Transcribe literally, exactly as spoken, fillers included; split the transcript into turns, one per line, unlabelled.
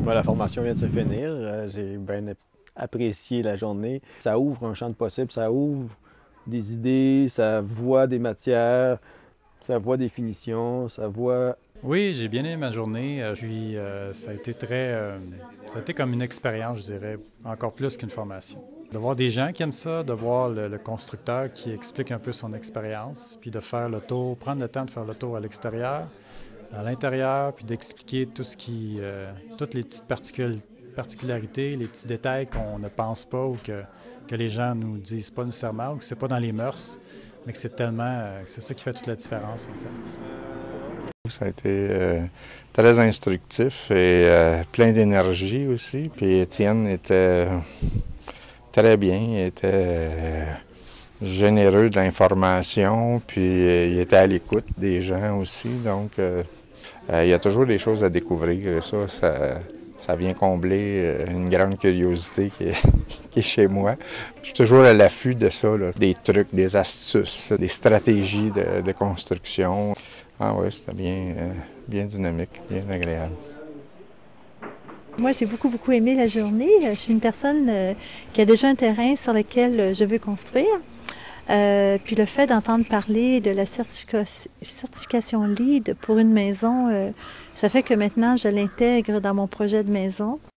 Moi, la formation vient de se finir. Euh, J'ai bien apprécié la journée. Ça ouvre un champ de possibles, ça ouvre des idées, ça voit des matières, ça voit des finitions, ça voit...
Oui, j'ai bien aimé ma journée, euh, puis euh, ça a été très, euh, ça a été comme une expérience, je dirais, encore plus qu'une formation. De voir des gens qui aiment ça, de voir le, le constructeur qui explique un peu son expérience, puis de faire le tour, prendre le temps de faire le tour à l'extérieur, à l'intérieur, puis d'expliquer tout ce qui, euh, toutes les petites particul- particularités, les petits détails qu'on ne pense pas ou que, que les gens nous disent pas nécessairement ou que c'est pas dans les mœurs, mais que c'est tellement, euh, c'est ça qui fait toute la différence en fait.
Ça a été euh, très instructif et euh, plein d'énergie aussi. Puis Étienne était très bien, il était euh, généreux de l'information, puis euh, il était à l'écoute des gens aussi. Donc, euh, euh, il y a toujours des choses à découvrir. Ça, ça, ça vient combler euh, une grande curiosité qui est, qui est chez moi. Je suis toujours à l'affût de ça, là, des trucs, des astuces, des stratégies de, de construction. Ah oui, c'était bien, euh, bien dynamique, bien agréable.
Moi, j'ai beaucoup, beaucoup aimé la journée. Je suis une personne euh, qui a déjà un terrain sur lequel euh, je veux construire. Euh, puis le fait d'entendre parler de la certifica- certification LEED pour une maison, euh, ça fait que maintenant, je l'intègre dans mon projet de maison.